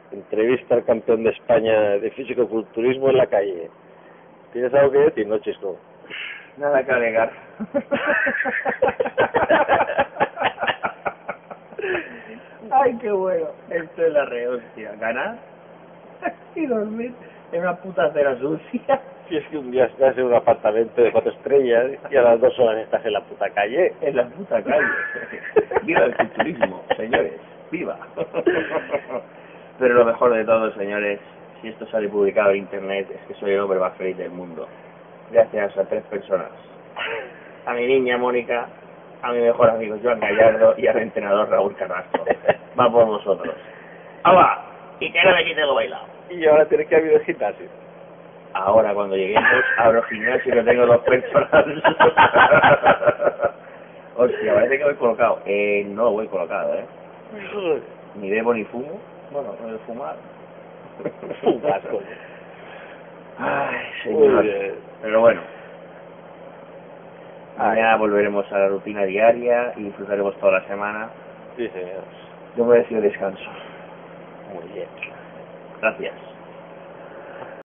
Entrevista al campeón de España de físico-culturismo en la calle. ¿Tienes algo que decir, no, Chisco? Nada que alegar. Ay, qué bueno. Esto es la rehostia. Ganar y dormir en una puta acera sucia. Si es que un día estás en un apartamento de 4 estrellas y a las 2 horas estás en la puta calle. En la puta calle. Viva el culturismo, señores. Viva. Pero lo mejor de todo, señores, si esto sale publicado en internet, es que soy el hombre más feliz del mundo. Gracias a 3 personas. A mi niña Mónica, a mi mejor amigo Joan Gallardo y al entrenador Raúl Carrasco. Va por vosotros. ¡Hala! Y que no me quite lo bailado. Y ahora tienes que abrir el gimnasio. Ahora cuando lleguemos abro gimnasio y no tengo 2 personas. Hostia, parece que voy colocado. No voy colocado, Ni bebo ni fumo. Bueno, no de fumar. Fumas, coño. Ay, señor. Pero bueno. Mañana volveremos a la rutina diaria y disfrutaremos toda la semana. Sí, señor. Yo me voy a decir descanso. Muy bien. Gracias.